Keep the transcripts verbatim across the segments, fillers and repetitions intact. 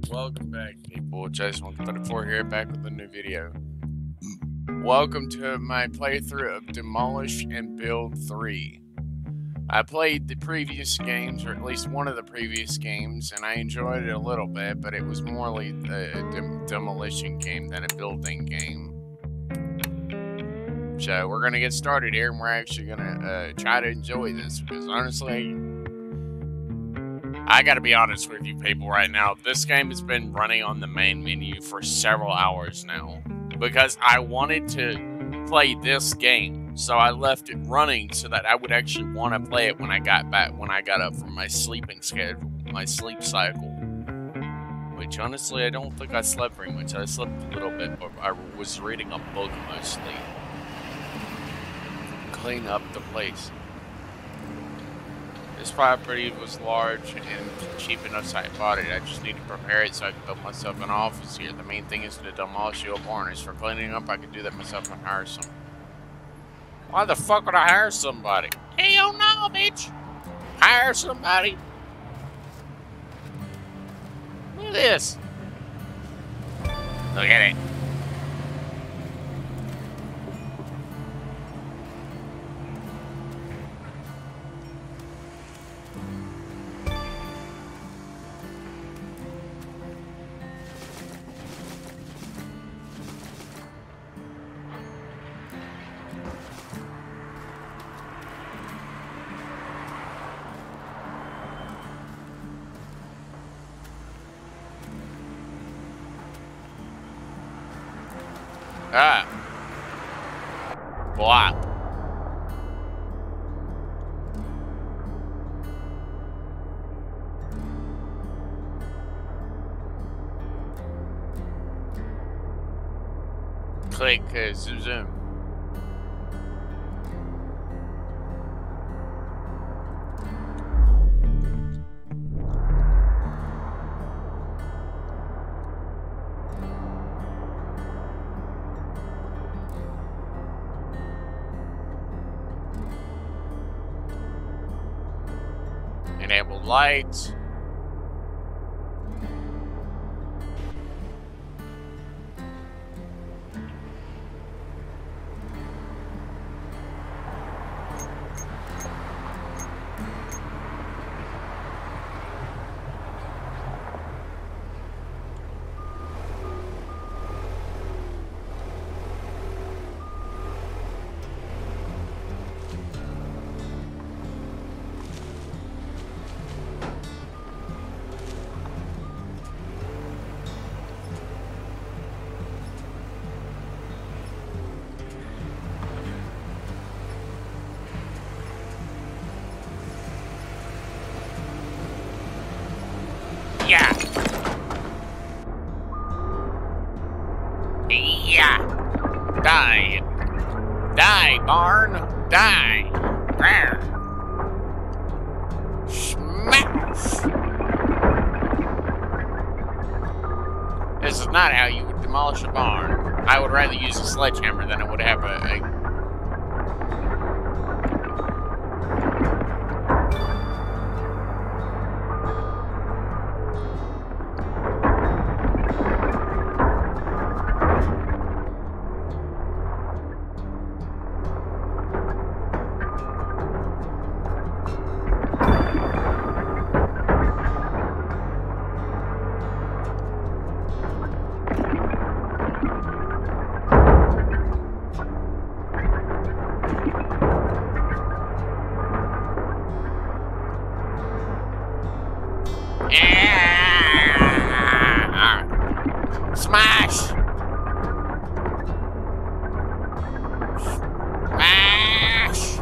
Welcome back, people. Jasonwalker thirty-four here, back with a new video. Welcome to my playthrough of Demolish and Build three. I played the previous games, or at least one of the previous games, and I enjoyed it a little bit, but it was more like a, a dem demolition game than a building game. So we're going to get started here, and we're actually going to uh, try to enjoy this, because honestly, I gotta be honest with you people right now, this game has been running on the main menu for several hours now, because I wanted to play this game, so I left it running so that I would actually want to play it when I got back, when I got up from my sleeping schedule, my sleep cycle, which honestly I don't think I slept very much. I slept a little bit, but I was reading a book mostly. Clean up the place. This property was large and cheap enough so I bought it. I just need to prepare it so I can build myself an office here. The main thing is to demolish the old barn. As for cleaning up, I can do that myself and hire some. Why the fuck would I hire somebody? Hell no, bitch! Hire somebody? Look at this. Look at it. Ah. Blah. Click, uh, zoom, zoom. Enable lights. Yeah. Yeah. Die. Die, barn. Die. Rawr. Smash. This is not how you would demolish a barn. I would rather use a sledgehammer than I would have a... a Smash! Smash!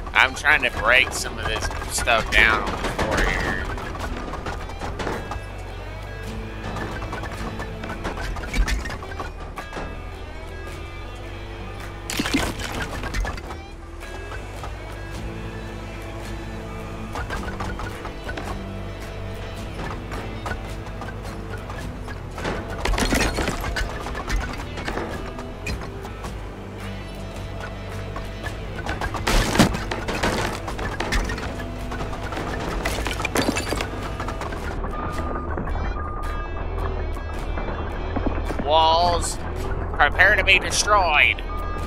I'm trying to break some of this stuff down on the floor here. Walls, prepare to be destroyed.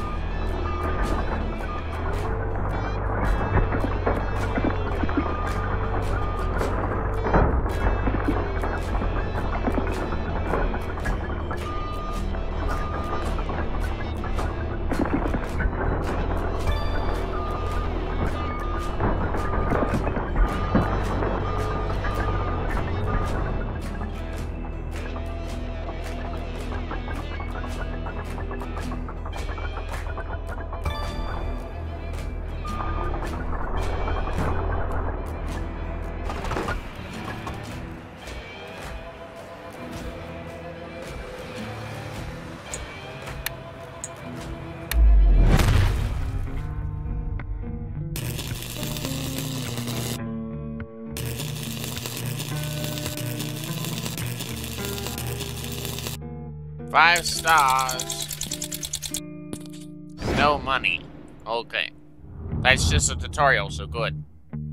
Five stars. No money. Okay. That's just a tutorial, so good.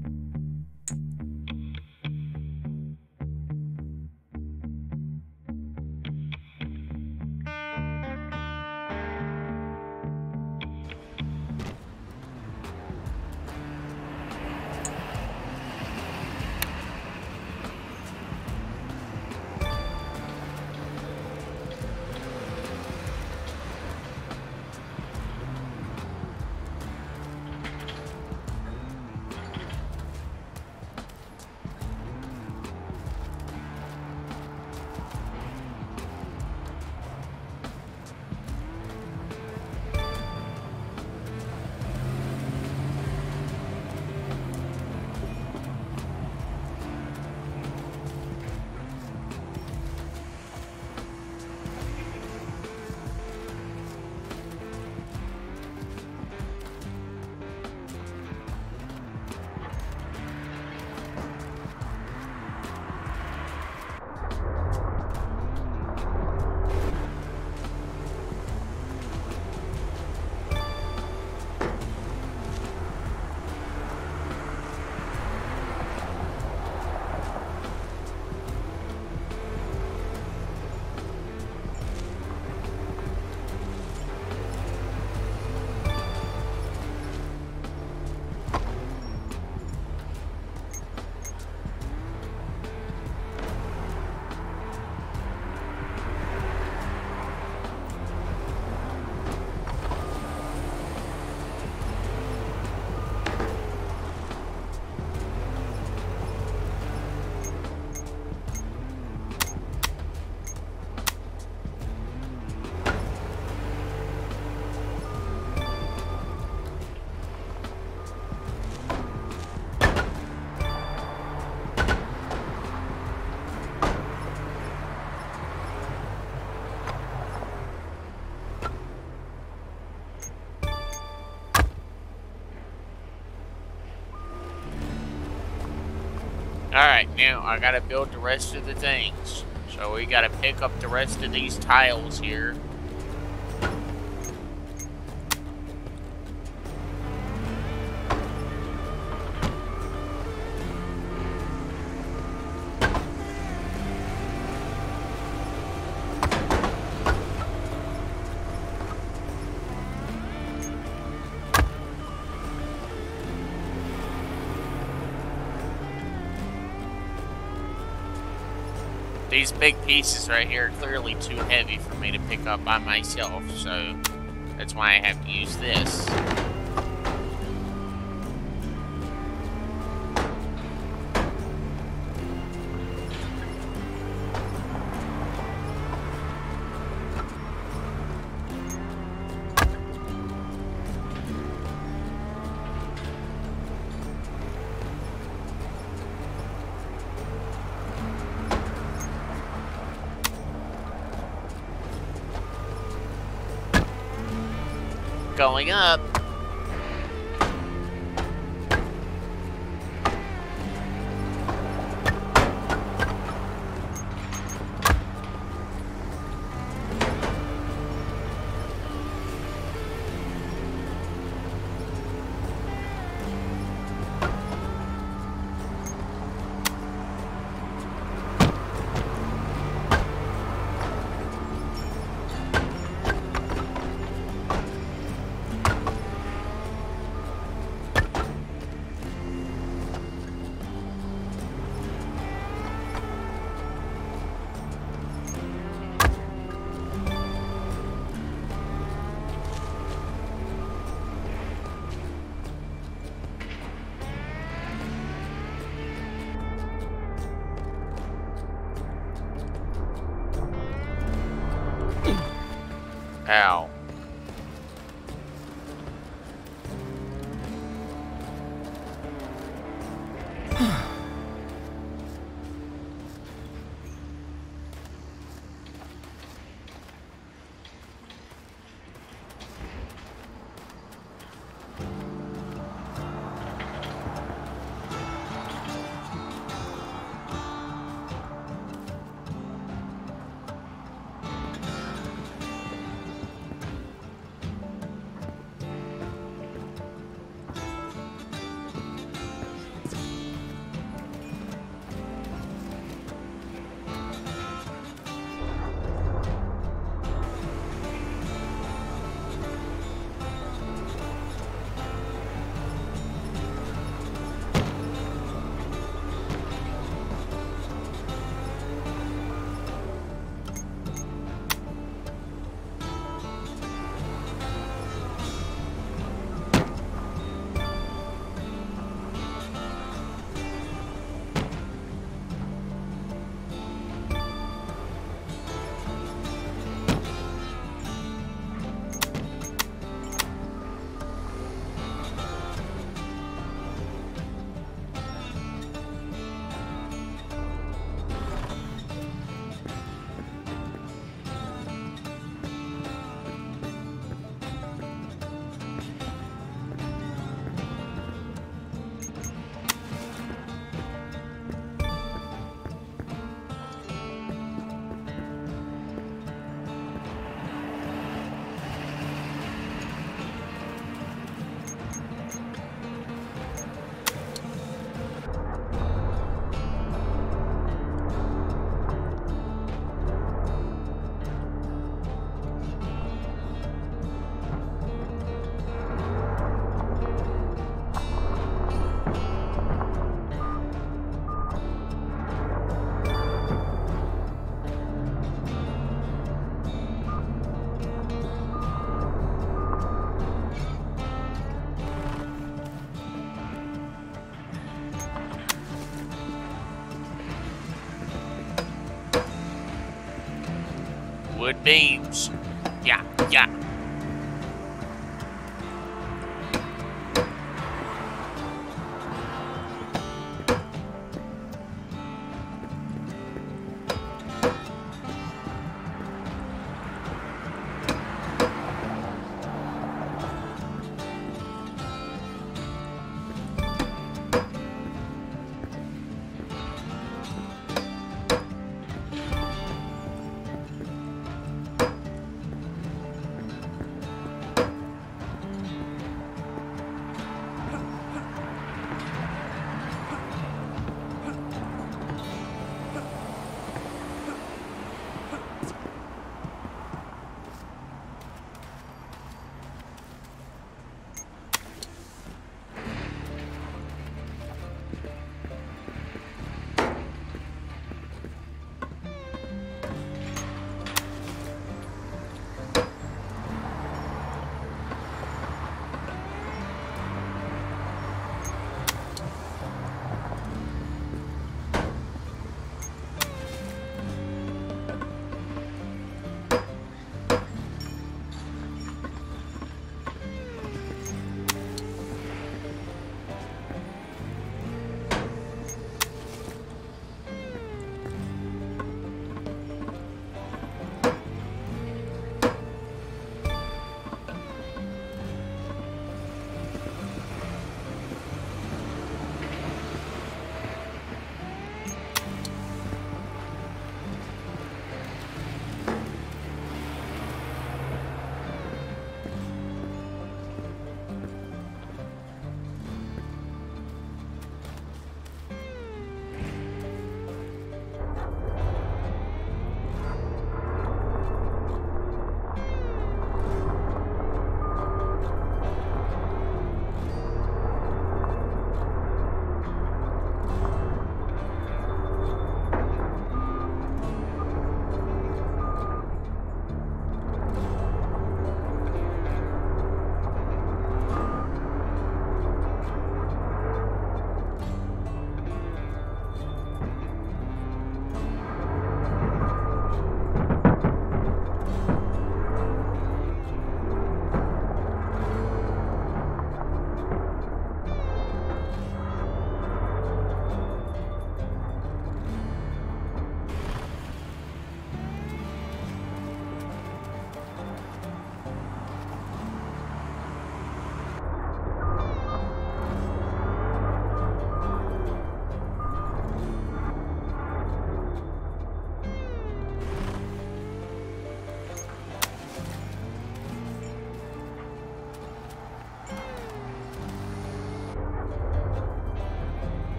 Alright, now I gotta build the rest of the things. So we gotta pick up the rest of these tiles here. These big pieces right here are clearly too heavy for me to pick up by myself, so that's why I have to use this. Going up. Ow. Wood beams. Yeah, yeah.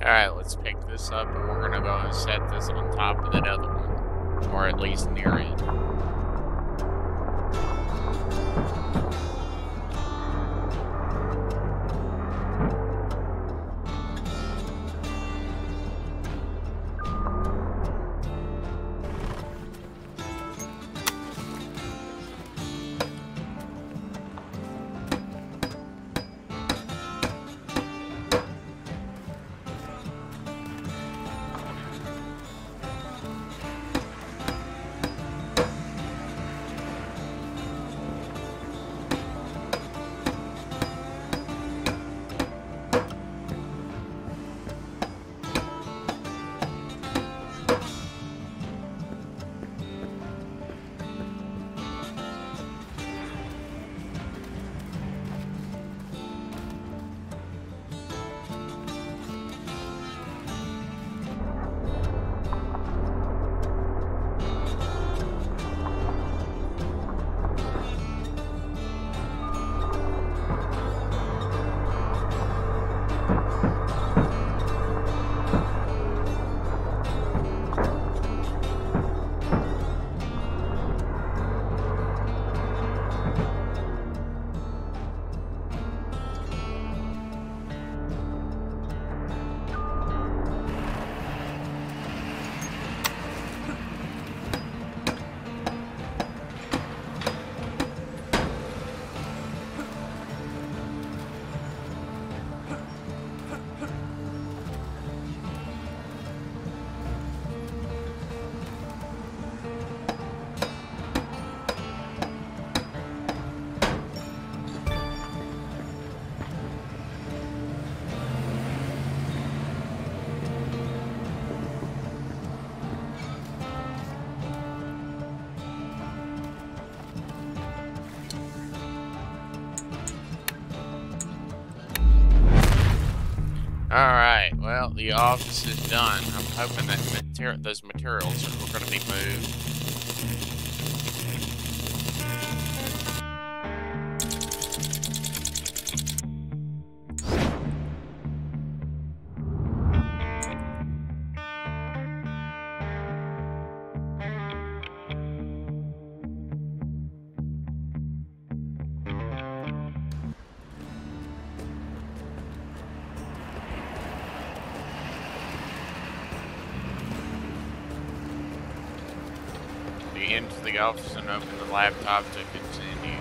Alright, let's pick this up and we're gonna go and set this on top of that other one. Or at least near it. Alright, well, the office is done. I'm hoping that mater those materials are going to be moved. Into the office and open the laptop to continue.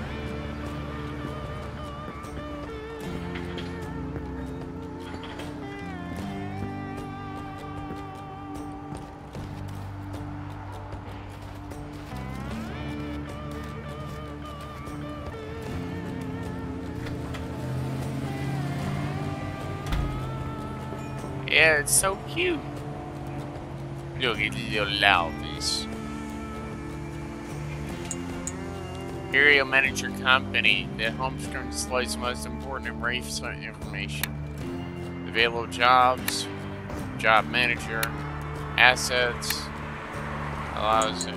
Yeah, it's so cute. Look at little Lalvis. Area Manager Company. The home screen displays the most important and recent information. Available jobs, job manager, assets, allows it.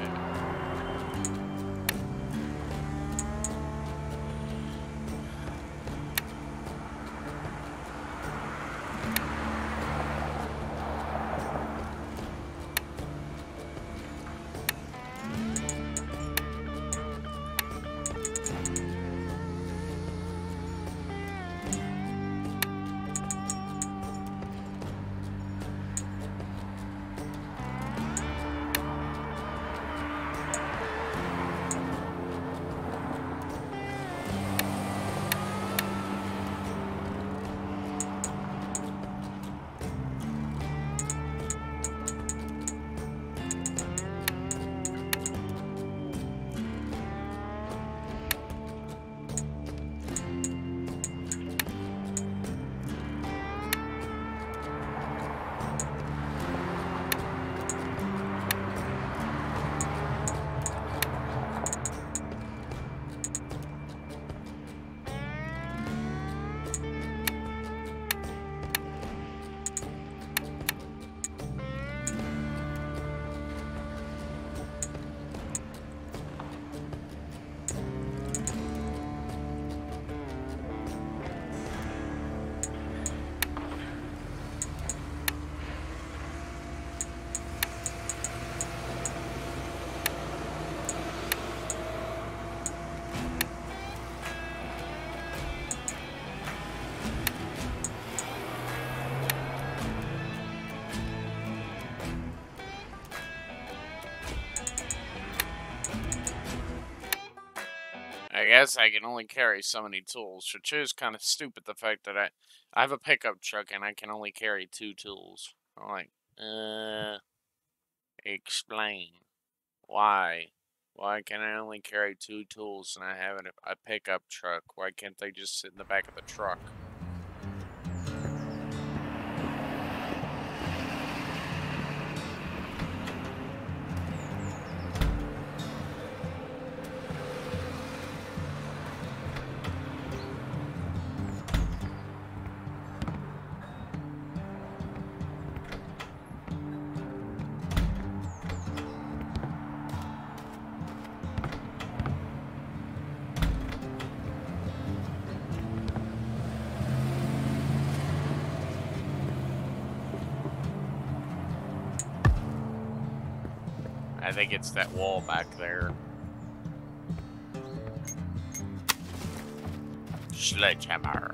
guess I can only carry so many tools, which is kind of stupid, the fact that I, I have a pickup truck and I can only carry two tools. I'm like, uh, explain. Why? Why can I only carry two tools and I have a, a pickup truck? Why can't they just sit in the back of the truck? I think it's that wall back there. Sledgehammer.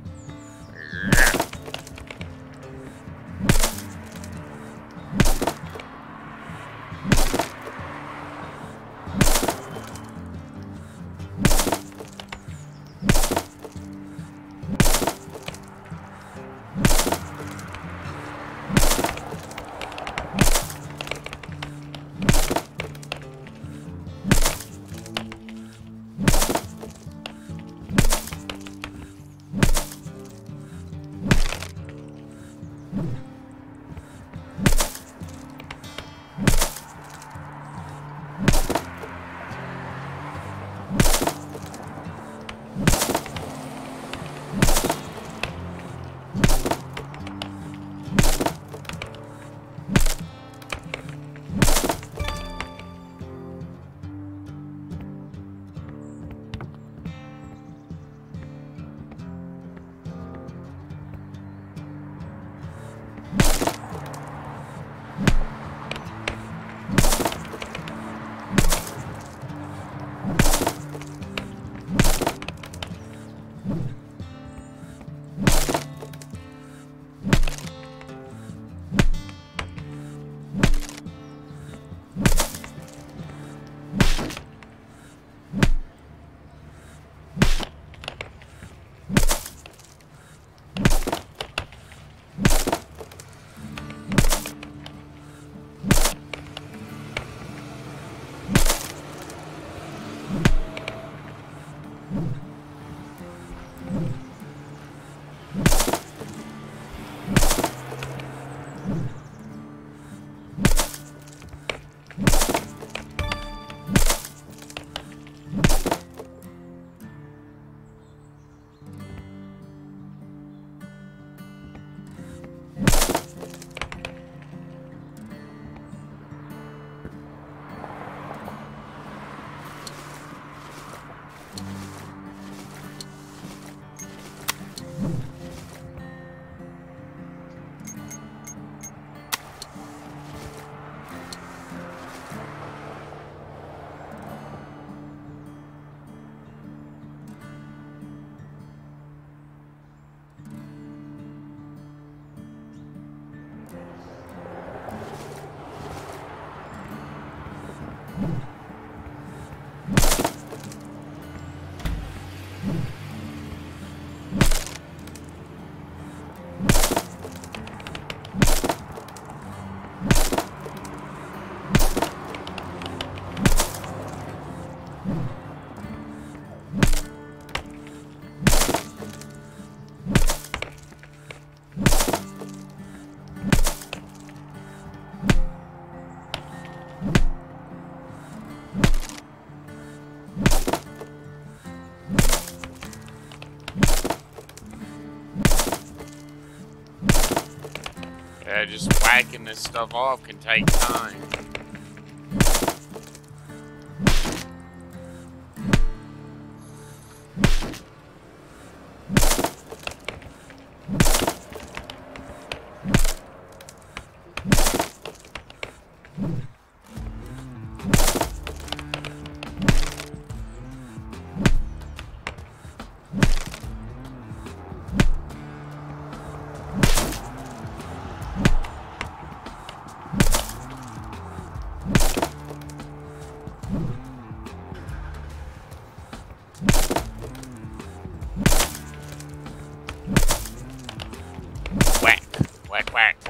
Yeah, just whacking this stuff off can take time.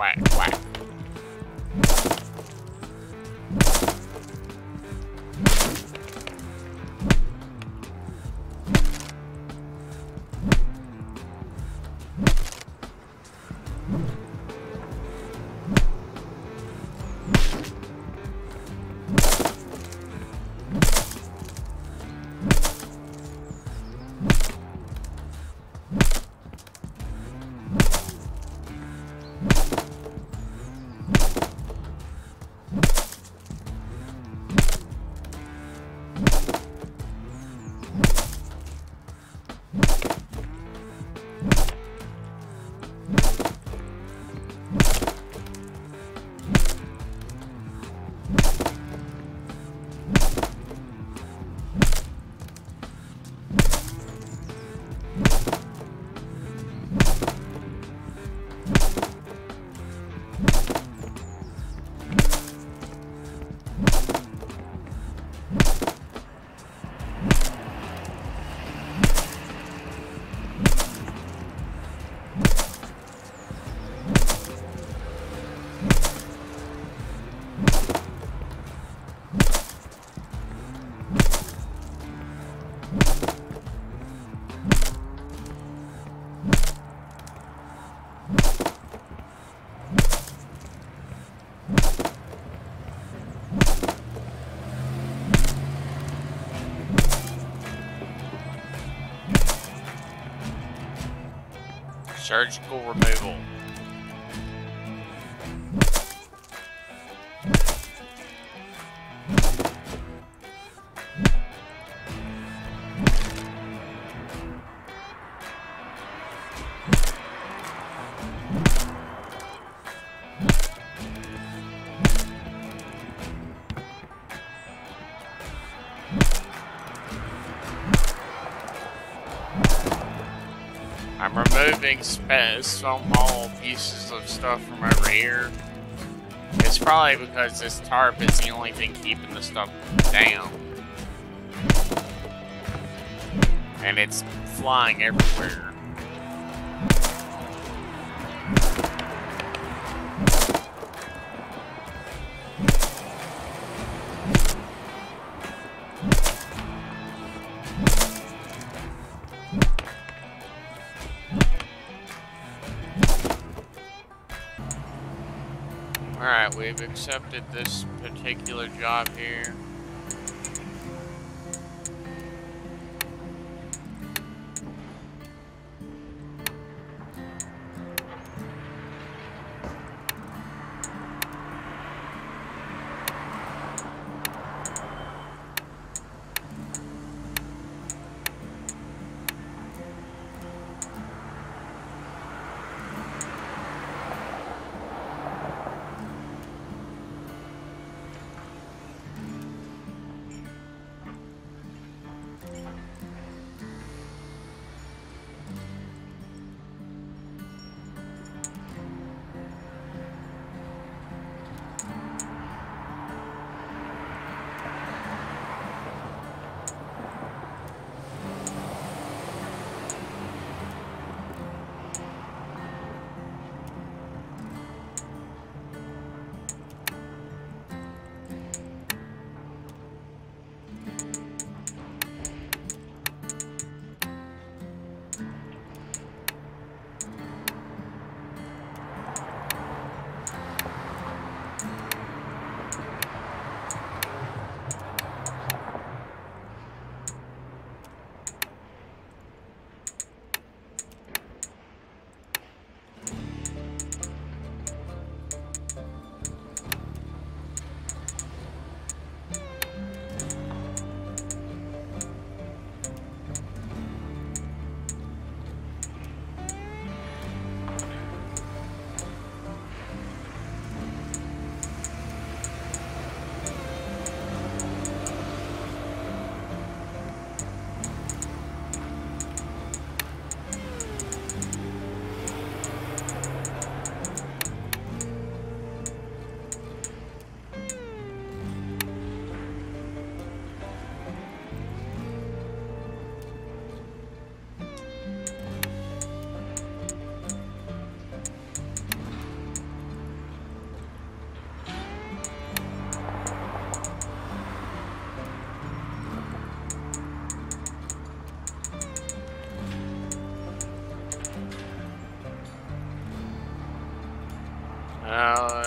whack, whack. Surgical removal. I'm removing small pieces of stuff from over here. It's probably because this tarp is the only thing keeping the stuff down. And it's flying everywhere. Alright, we've accepted this particular job here. Uh...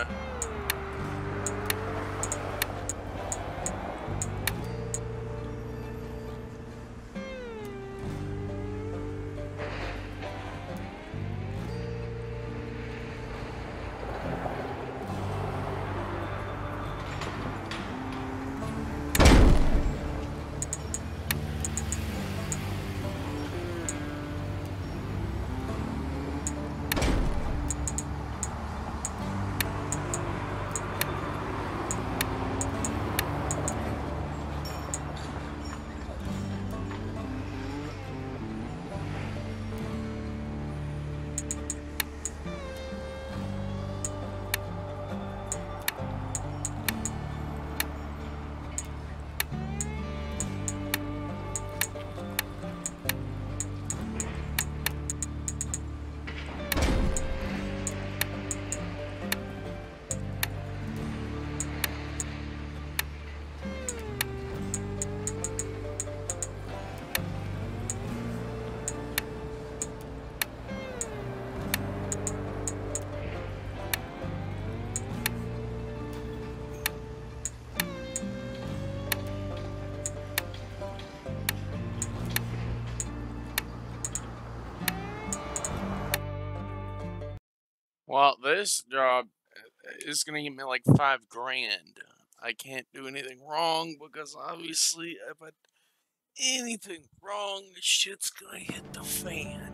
Well, this job is gonna give me like five grand. I can't do anything wrong because obviously if I do anything wrong, shit's gonna hit the fan.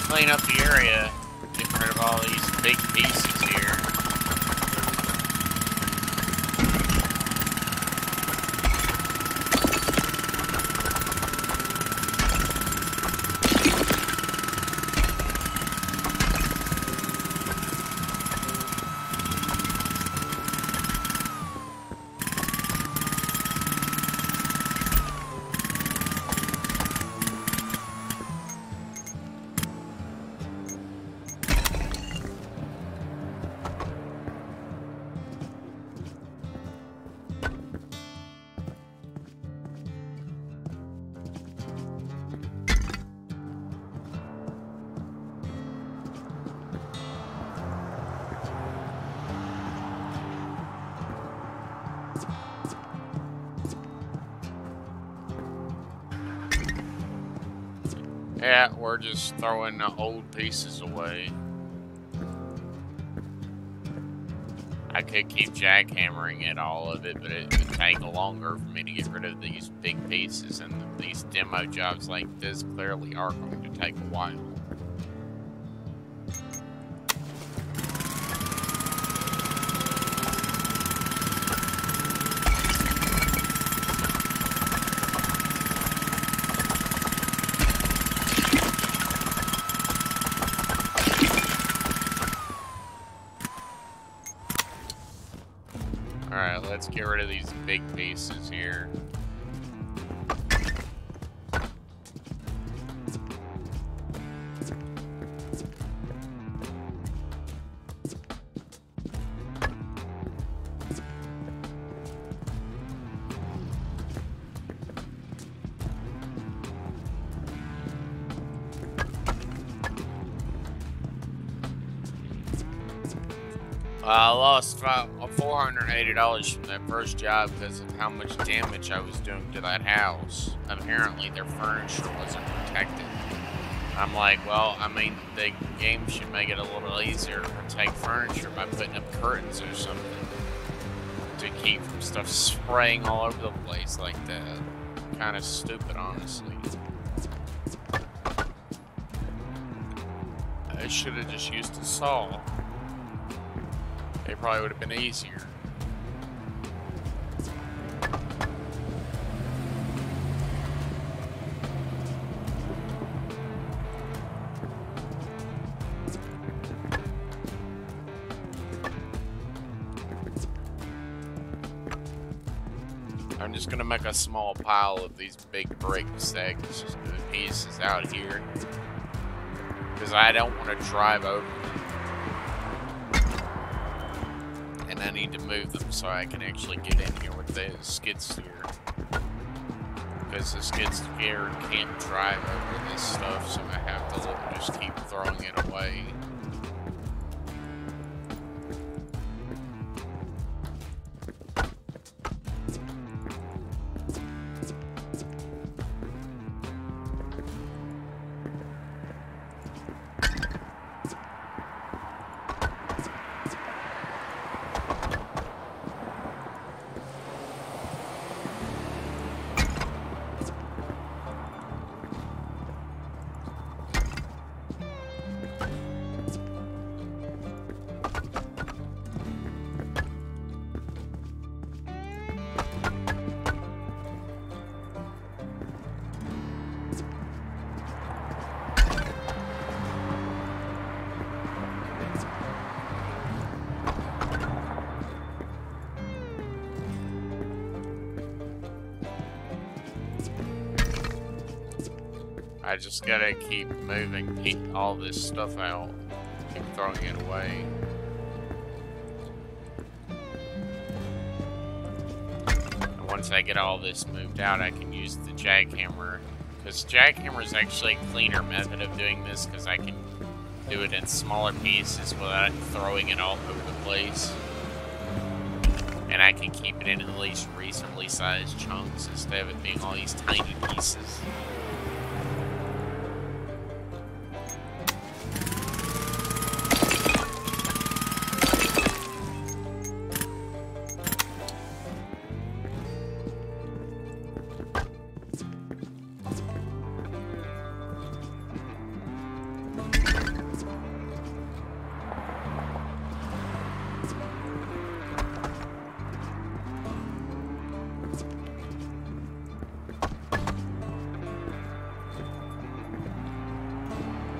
clean up the area, get rid of all these big pieces here. Yeah, we're just throwing the old pieces away. I could keep jackhammering at all of it, but it would take longer for me to get rid of these big pieces, and these demo jobs like this clearly are going to take a while. Alright, let's get rid of these big pieces here. I lost four hundred eighty dollars from that first job because of how much damage I was doing to that house. Apparently their furniture wasn't protected. I'm like, well, I mean, the game should make it a little easier to protect furniture by putting up curtains or something to keep from stuff spraying all over the place like that. Kind of stupid, honestly. I should have just used a saw. It probably would have been easier. I'm just gonna make a small pile of these big bricks that just the pieces out here, because I don't want to drive over them. And I need to move them so I can actually get in here with the skid steer. Because the skid steer can't drive over this stuff, so I have to just keep throwing it away. I just gotta keep moving all this stuff out, keep throwing it away. And once I get all this moved out, I can use the jackhammer, because jackhammer is actually a cleaner method of doing this, because I can do it in smaller pieces without throwing it all over the place. And I can keep it in at least reasonably sized chunks instead of it being all these tiny pieces.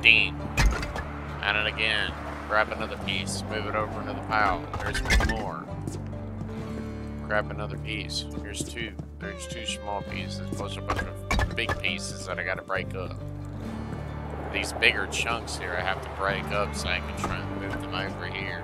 fifteen. And it again. Grab another piece. Move it over into the pile. There's one more. Grab another piece. Here's two. There's two small pieces. Plus a bunch of big pieces that I gotta break up. These bigger chunks here I have to break up so I can try and move them over here.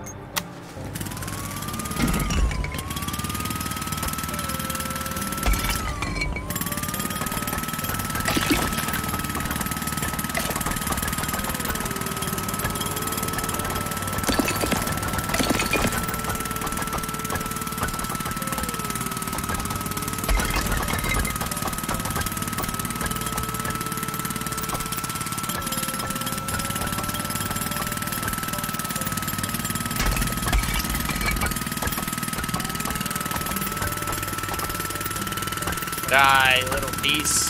Die, little piece.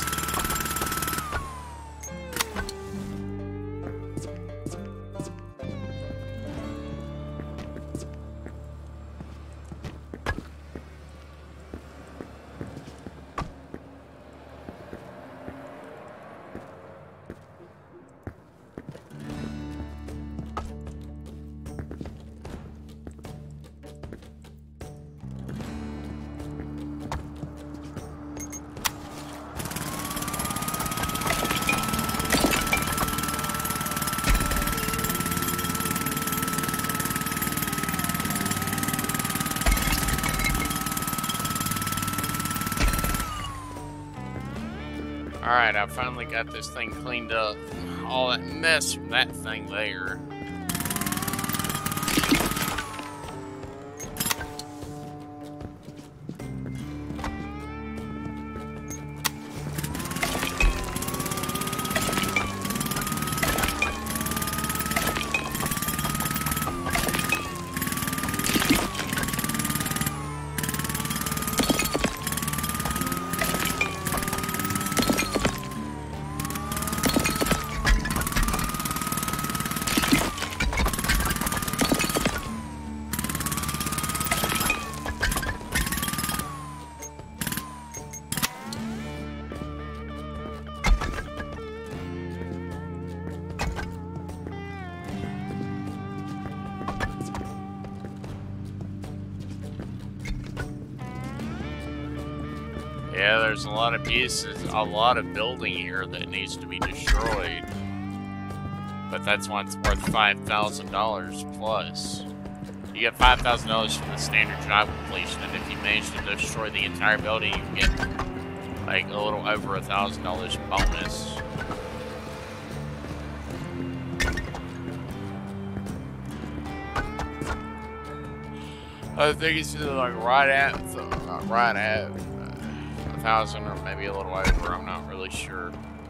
Alright, I finally got this thing cleaned up. All that mess from that thing there. Yeah, there's a lot of pieces, a lot of building here that needs to be destroyed. But that's why it's worth five thousand dollars plus. You get five thousand dollars from the standard job completion, and if you manage to destroy the entire building, you get like a little over a thousand dollars bonus. I think it's either like right at, uh, right at uh, a thousand, or maybe a little over. I'm not really sure.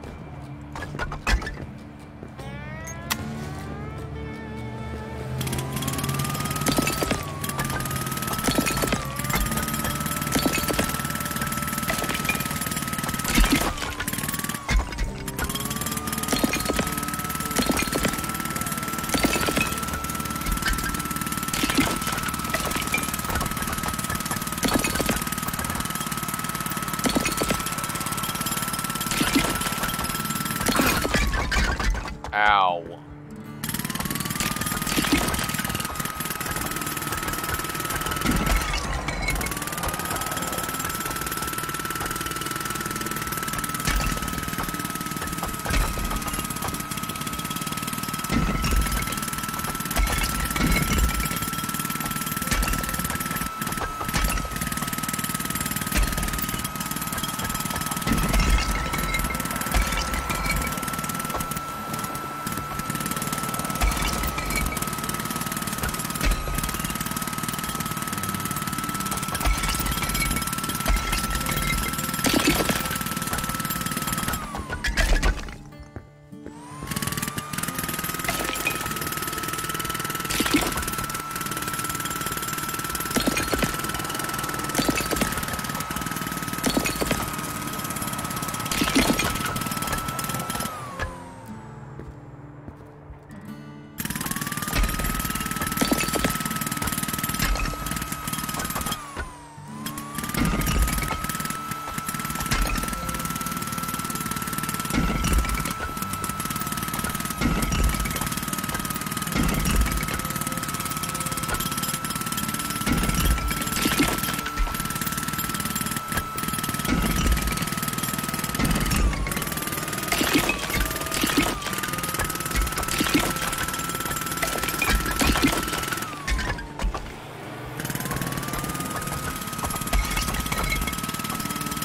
Ow.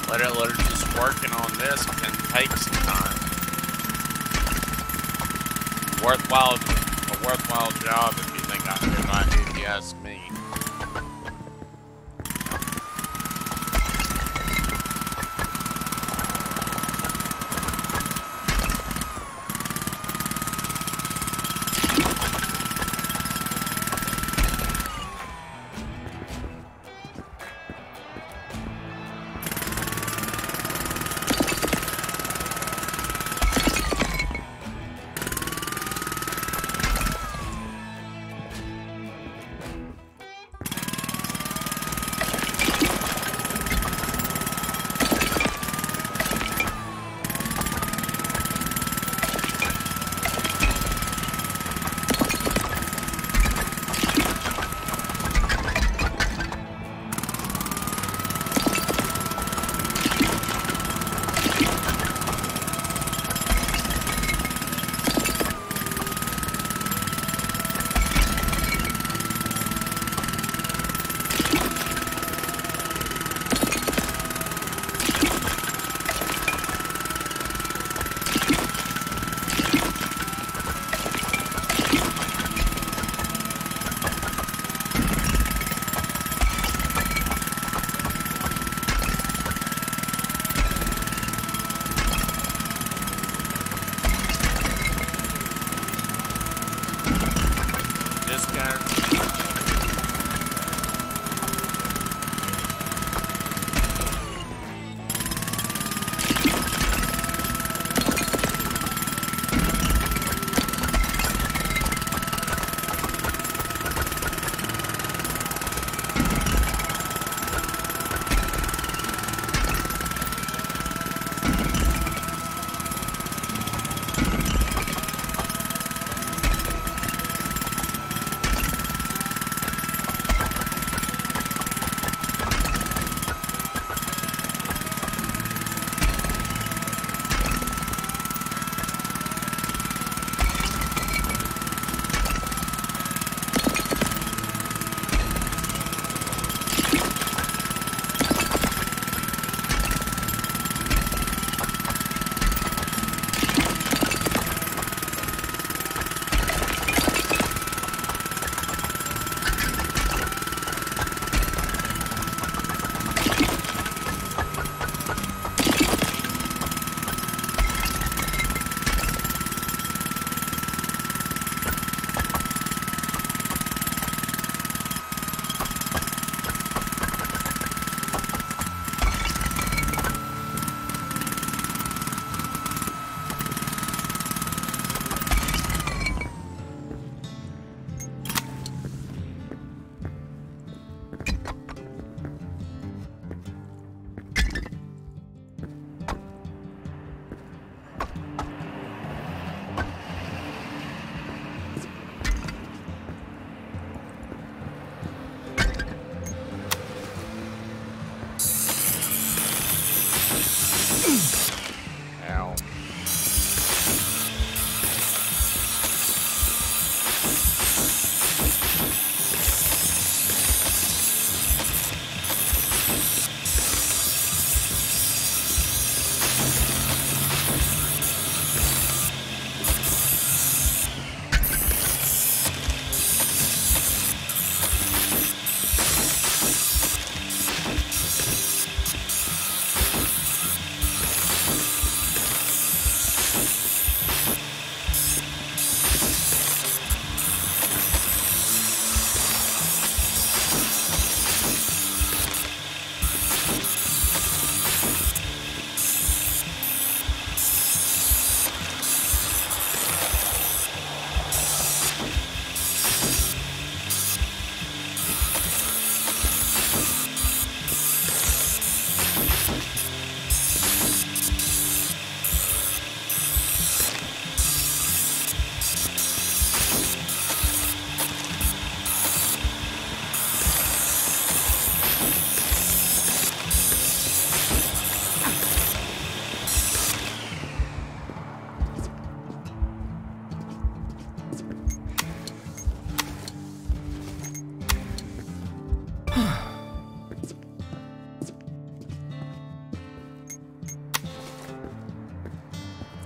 Let it, let it just working on this can take some time. Worthwhile, a worthwhile job if you think I, if I, if you ask me.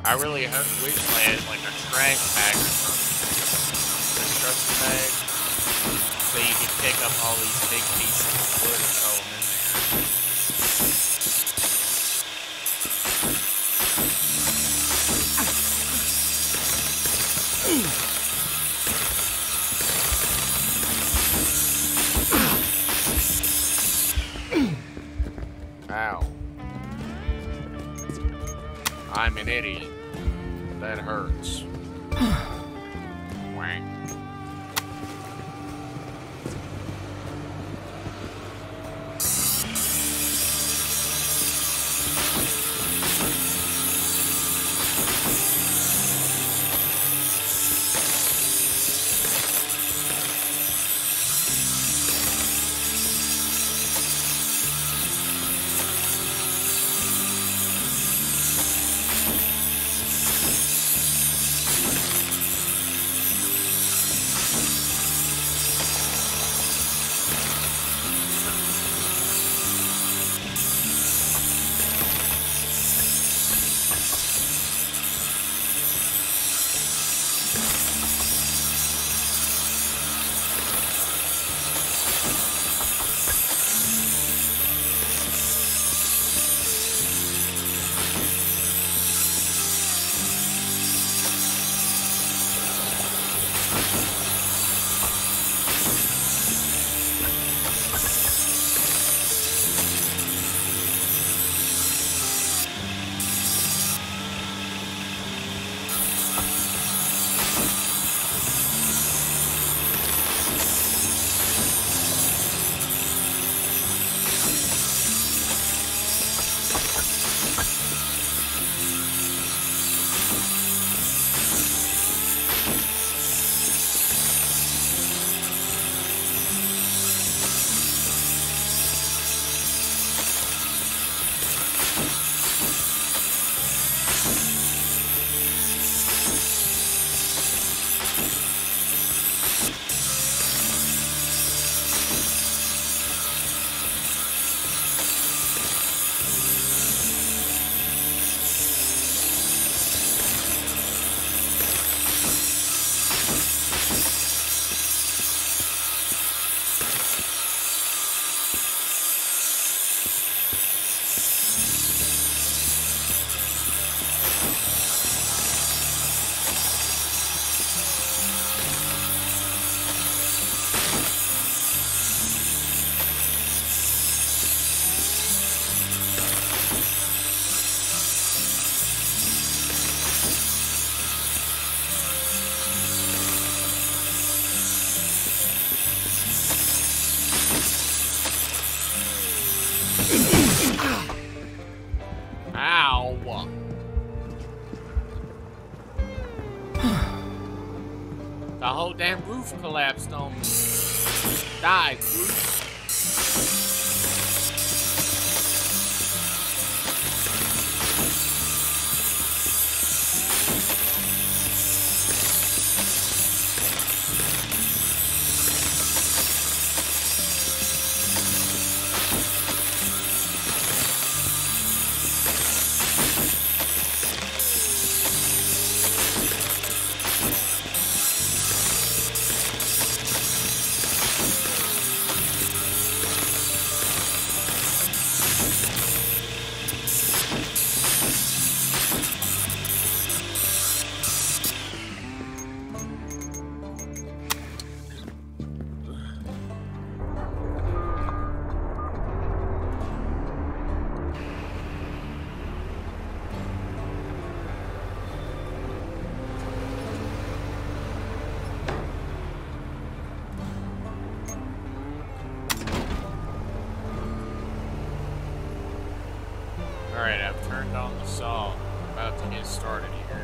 I really hope, wish they had like a trash bag or something. Construction bag. So you can pick up all these big pieces of wood and throw them in there. Ow. I'm an idiot. That hurts. Wang. Ow! The whole damn roof collapsed on me. Died, roof. Alright, I've turned on the saw. I'm about to get started here.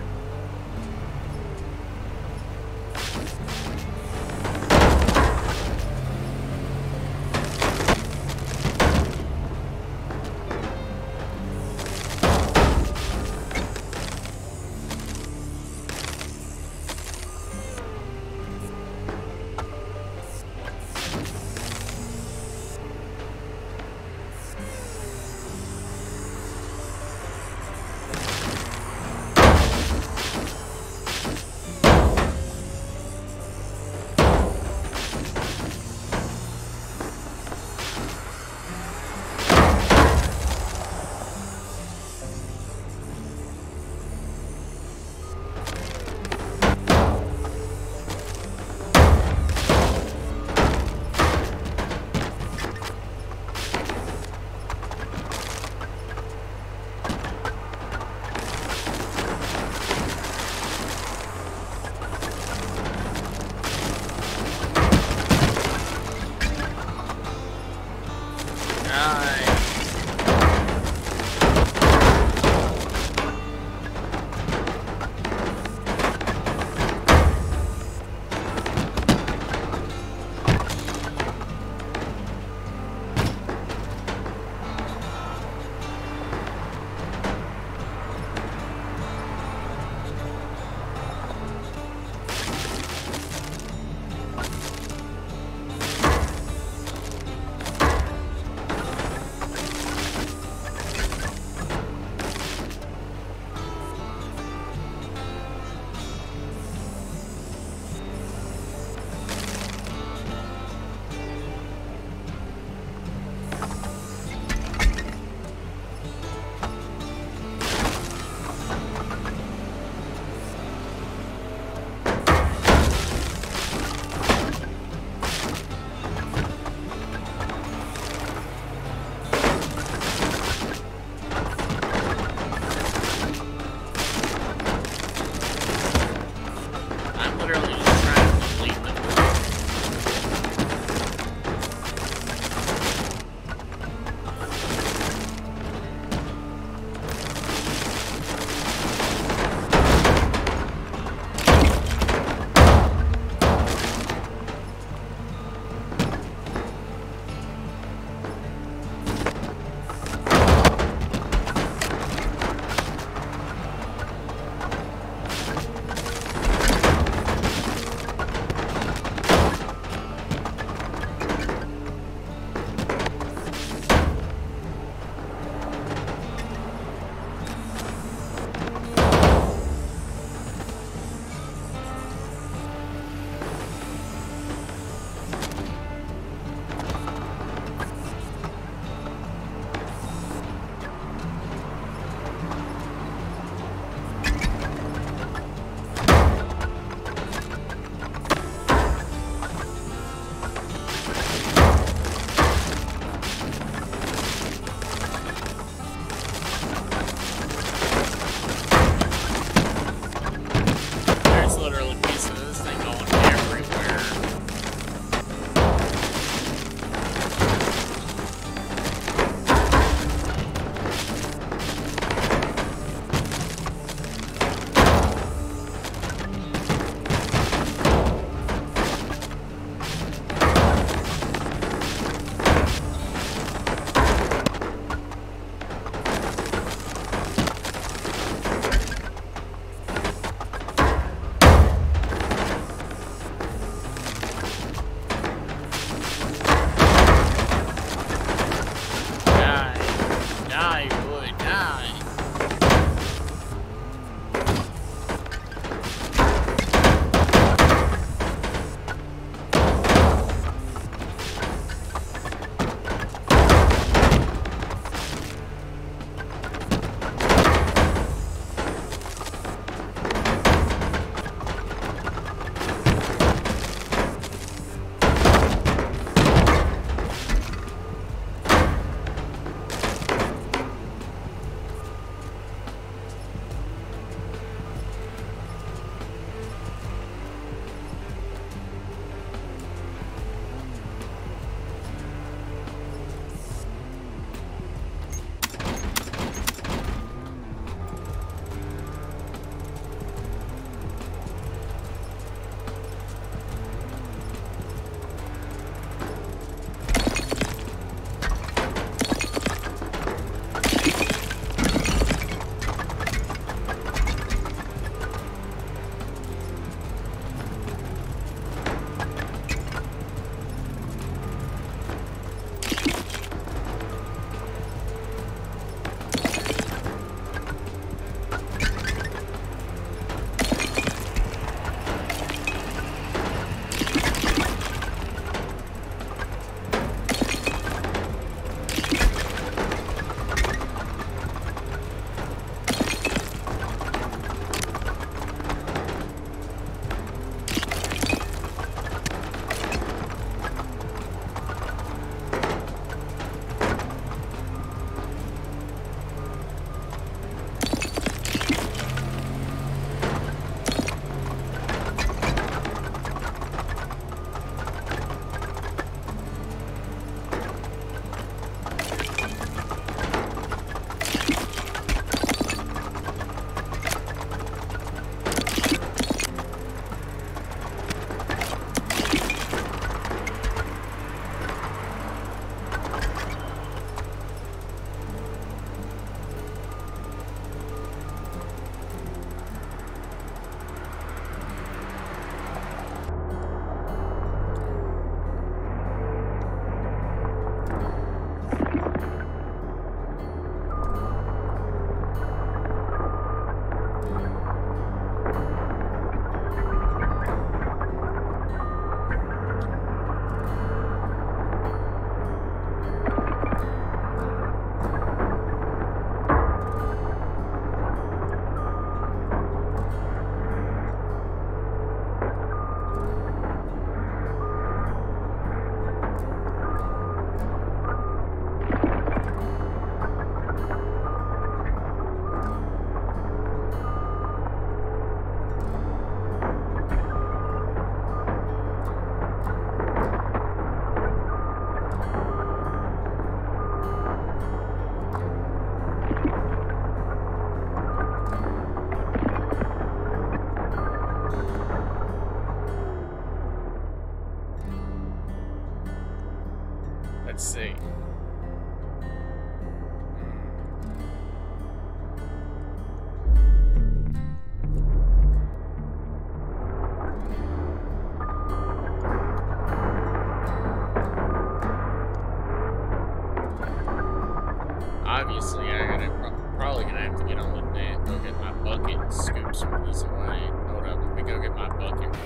Obviously, I gotta pro probably gonna have to get on the net, go get my bucket, and scoop some of these away. Hold up, let me go get my bucket real quick.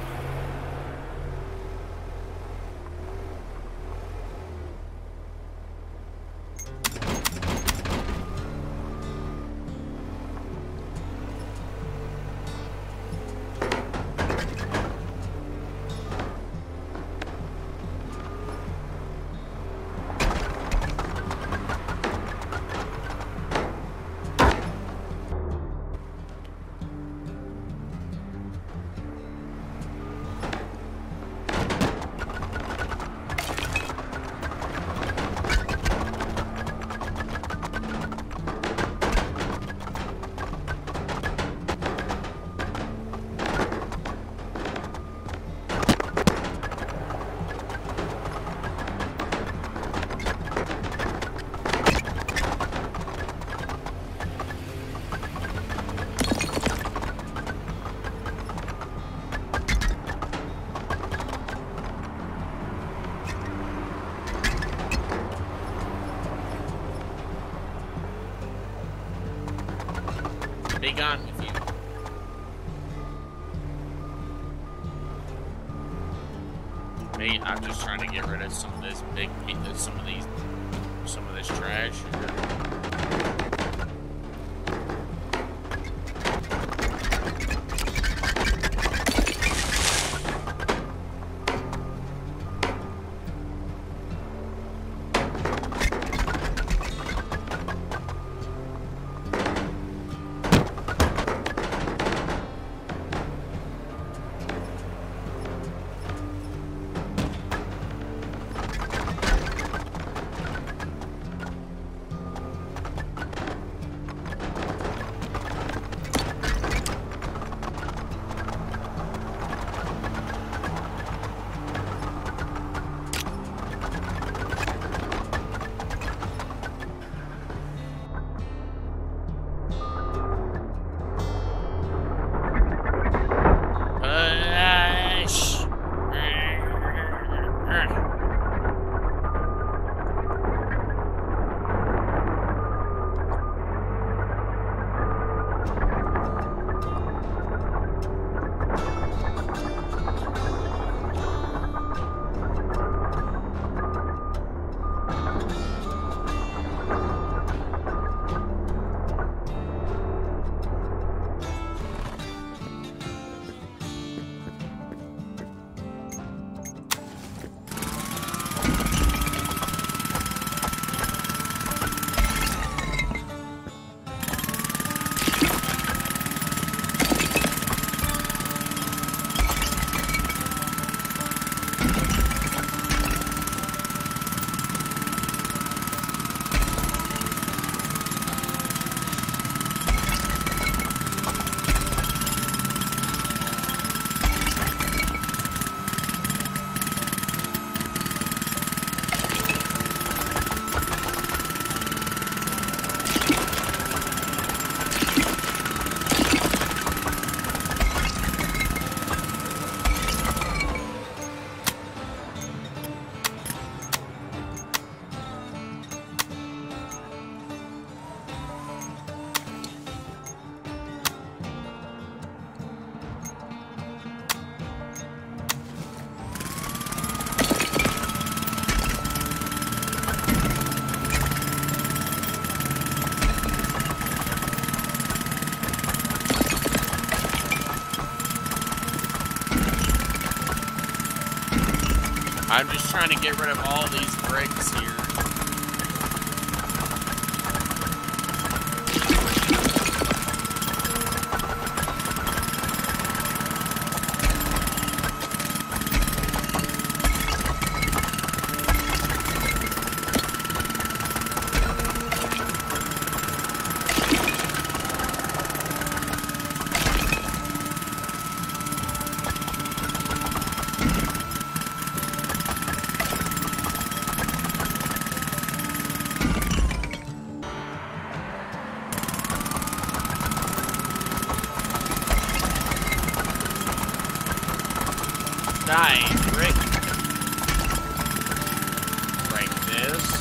Be gone with you. Me, I'm just trying to get rid of some of this big, some of these, some of this trash. I'm just trying to get rid of all these bricks here. Die, brick. Break this.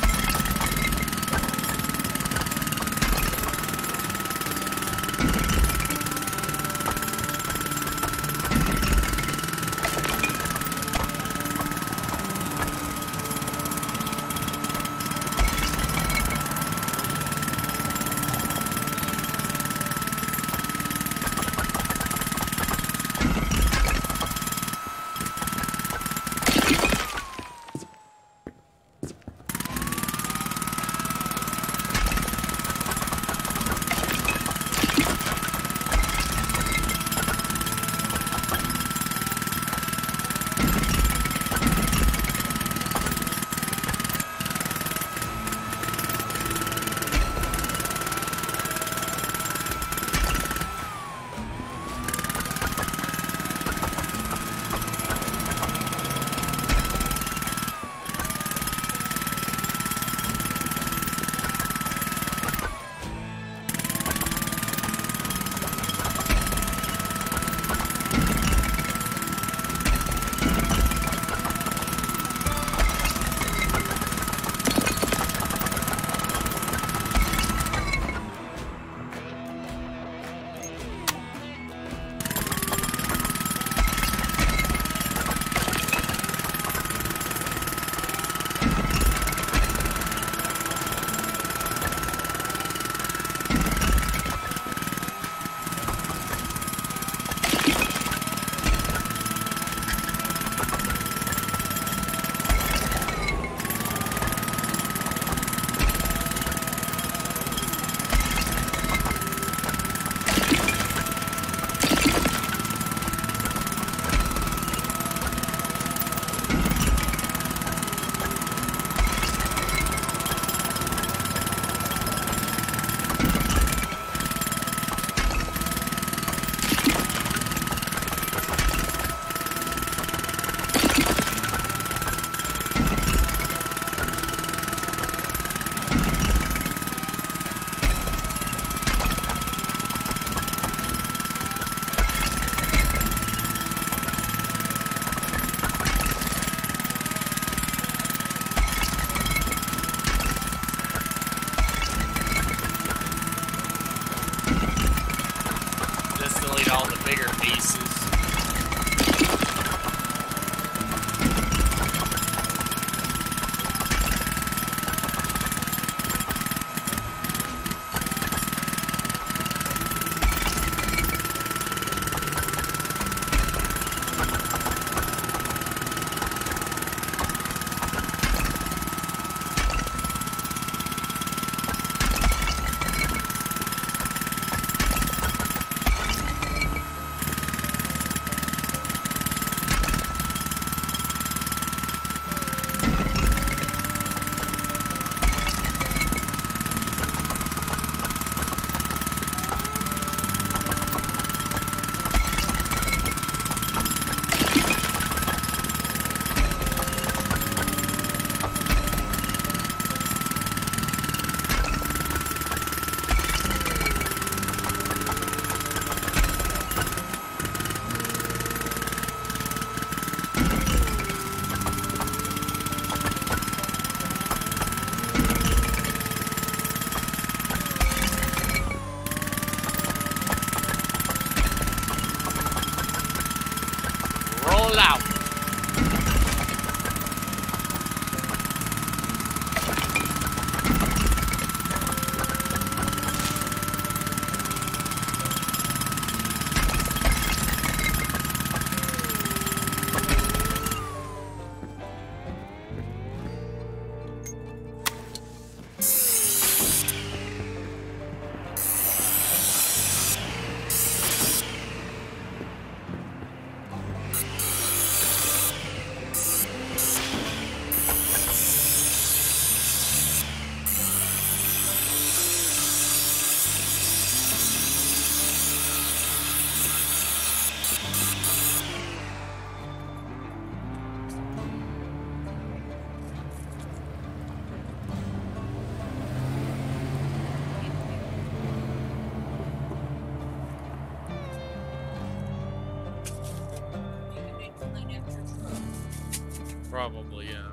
All the bigger pieces. Roll out. Probably, yeah.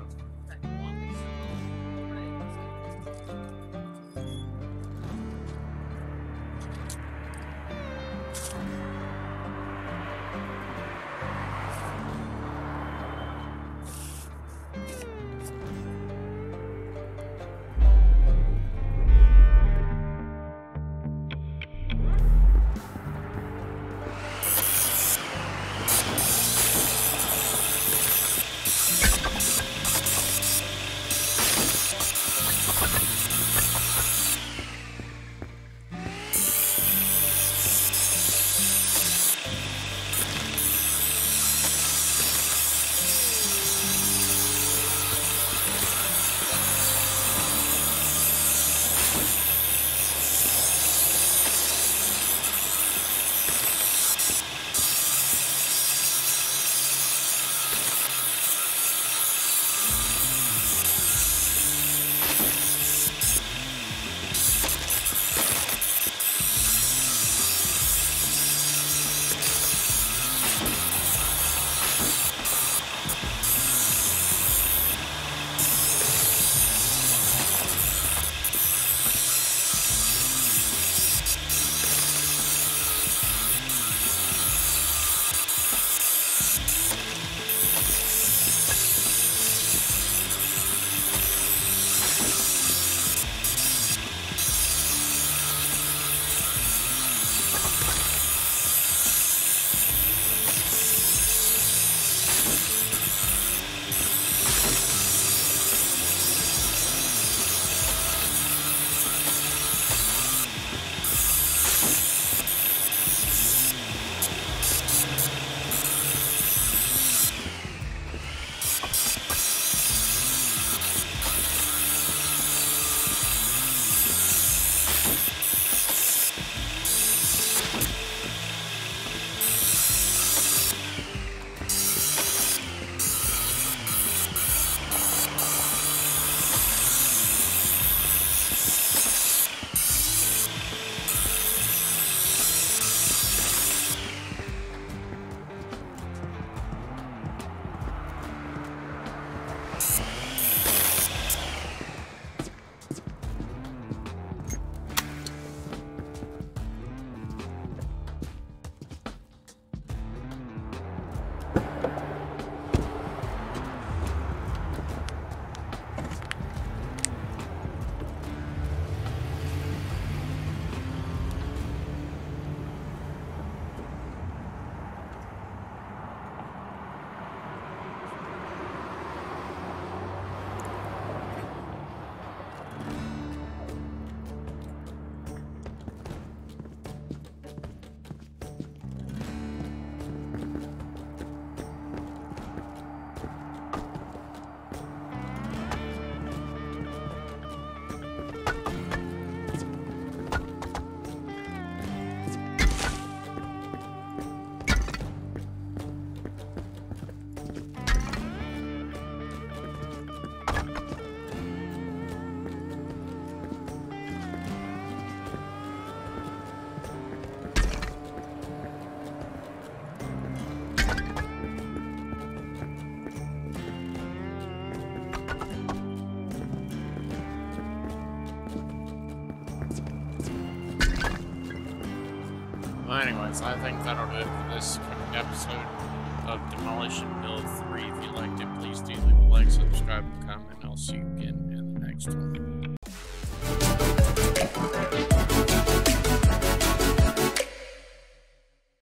Well, anyways, I think that'll do it for this episode of Demolish and Build three. If you liked it, please do leave a like, subscribe, and comment, and I'll see you again in the next one.